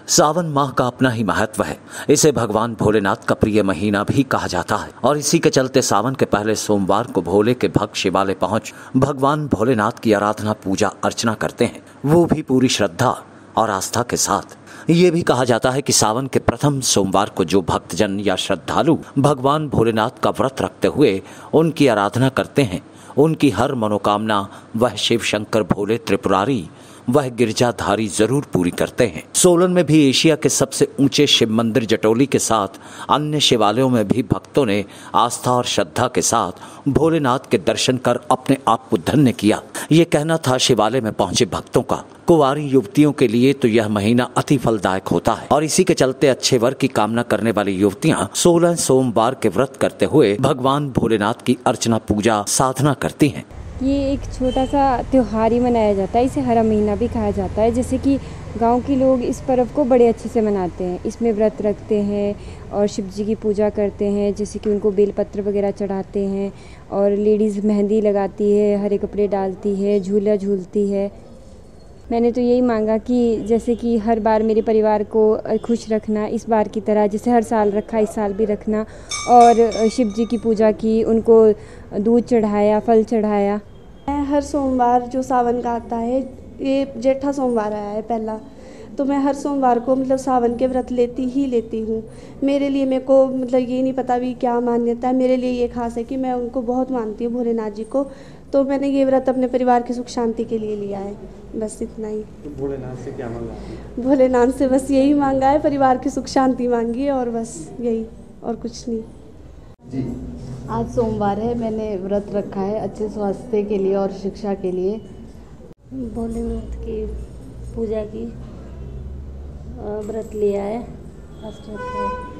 सावन माह का अपना ही महत्व है। इसे भगवान भोलेनाथ का प्रिय महीना भी कहा जाता है और इसी के चलते सावन के पहले सोमवार को भोले के भक्त शिवालय पहुंच भगवान भोलेनाथ की आराधना पूजा अर्चना करते हैं, वो भी पूरी श्रद्धा और आस्था के साथ। ये भी कहा जाता है कि सावन के प्रथम सोमवार को जो भक्तजन या श्रद्धालु भगवान भोलेनाथ का व्रत रखते हुए उनकी आराधना करते हैं, उनकी हर मनोकामना वह शिव शंकर भोले त्रिपुरारी वह गिरजाधारी जरूर पूरी करते हैं। सोलन में भी एशिया के सबसे ऊंचे शिव मंदिर जटोली के साथ अन्य शिवालयों में भी भक्तों ने आस्था और श्रद्धा के साथ भोलेनाथ के दर्शन कर अपने आप को धन्य किया। ये कहना था शिवालय में पहुंचे भक्तों का। कुंवारी युवतियों के लिए तो यह महीना अति फलदायक होता है और इसी के चलते अच्छे वर की कामना करने वाली युवतियां 16 सोमवार के व्रत करते हुए भगवान भोलेनाथ की अर्चना पूजा साधना करती हैं। ये एक छोटा सा त्यौहार ही मनाया जाता है, इसे हरा महीना भी कहा जाता है। जैसे कि गांव के लोग इस पर्व को बड़े अच्छे से मनाते हैं, इसमें व्रत रखते हैं और शिव जी की पूजा करते हैं, जैसे कि उनको बेलपत्र वगैरह चढ़ाते हैं और लेडीज़ मेहंदी लगाती है, हरे कपड़े डालती है, झूला झूलती है। मैंने तो यही मांगा कि जैसे कि हर बार मेरे परिवार को खुश रखना, इस बार की तरह जैसे हर साल रखा इस साल भी रखना, और शिव जी की पूजा की, उनको दूध चढ़ाया, फल चढ़ाया। मैं हर सोमवार जो सावन का आता है, ये जेठा सोमवार आया है पहला, तो मैं हर सोमवार को सावन के व्रत लेती हूँ। मेरे लिए मेरे को ये नहीं पता भी क्या मान्यता है, मेरे लिए ये खास है कि मैं उनको बहुत मानती हूँ भोलेनाथ जी को, तो मैंने ये व्रत अपने परिवार की सुख शांति के लिए लिया है, बस इतना ही। तो भोलेनाथ से क्या मांगा? भोलेनाथ से बस यही मांगा है, परिवार की सुख शांति मांगी है और बस यही, और कुछ नहीं जी। आज सोमवार है, मैंने व्रत रखा है अच्छे स्वास्थ्य के लिए और शिक्षा के लिए। भोलेनाथ की पूजा की व्रत लिया है, फर्स्ट रखा है।